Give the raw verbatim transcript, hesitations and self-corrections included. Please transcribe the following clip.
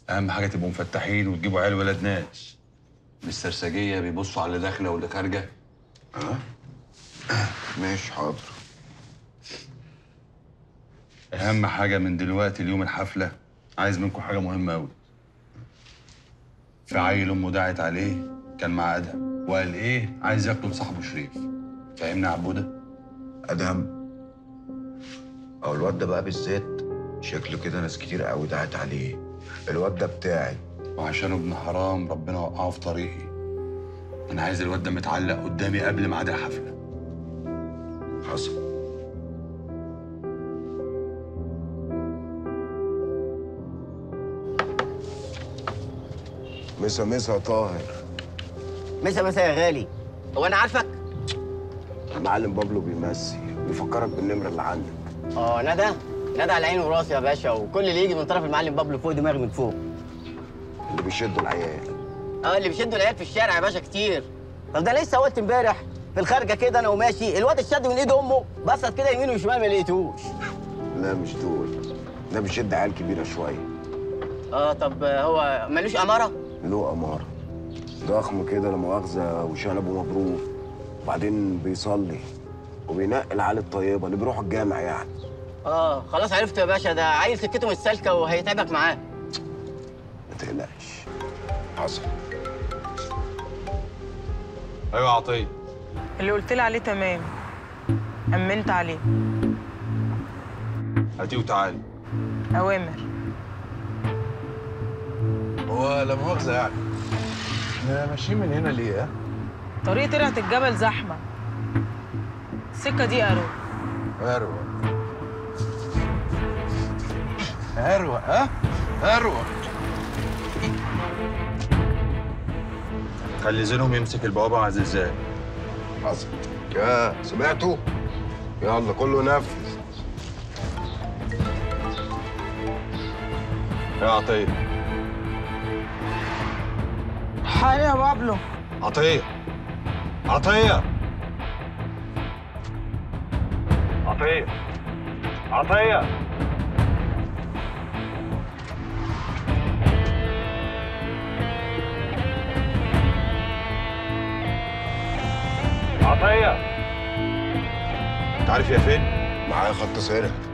اهم حاجه تبقوا مفتحين وتجيبوا عيال ولاد ناس. مش سرسجيه بيبصوا على اللي داخله واللي خارجه. اه ماشي حاضر. اهم حاجه من دلوقتي ليوم الحفله، عايز منكم حاجه مهمه قوي. في عيل امه دعت عليه كان مع ادهم وقال ايه عايز ياخده لصاحبه شريف. فاهمني يا عبوده؟ ادهم او الواد ده بقى بالذات شكله كده ناس كتير قوي دعت عليه. الواد ده بتاعي، وعشان ابن حرام ربنا وقعه في طريقي. انا عايز الواد ده متعلق قدامي قبل ميعاد الحفله. حصل. مسا مسا طاهر. مسا مسا يا غالي. هو انا عارفك؟ المعلم بابلو بيمسي بيفكرك بالنمره اللي عندك. اه ندى ندى على عيني وراسي يا باشا، وكل اللي يجي من طرف المعلم بابلو فوق دماغي من فوق. اللي بيشدوا العيال. اه اللي بيشدوا العيال في الشارع يا باشا كتير. طب ده لسه قلت امبارح في الخارجه كده انا وماشي، الواد اتشد من ايد امه بصت كده يمين وشمال ما لقيتوش. لا مش دول، ده بيشد عيال كبيره شويه. اه طب هو ملوش اماره؟ له اماره. ضخم كده لا مؤاخذه وشنبه مبروك، وبعدين بيصلي وبينقي العيال الطيبه اللي بيروحوا الجامع يعني. اه خلاص عرفت يا باشا، ده عيل سكته مش سالكه وهيتعبك معاه. ما تقلقش. حصل. ايوه يا عطيه. اللي قلت لي عليه تمام، امنت عليه. هاتيه وتعالي. اوامر. هو لا مؤاخذه يعني احنا ماشيين من هنا ليه؟ ها؟ طريق ترعه الجبل زحمه، السكه دي اروق. اروق اروق ها؟ اروق. خلي زينهم يمسك البوابه مع زلزال. حصل. يا سمعتوا؟ يلا كله نفذ. يا عطيه. حالي يا بابلو. عطيه. عطيه. عطيه. عطيه. عطيه. انت عارف هي فين؟ معايا خط سيرها.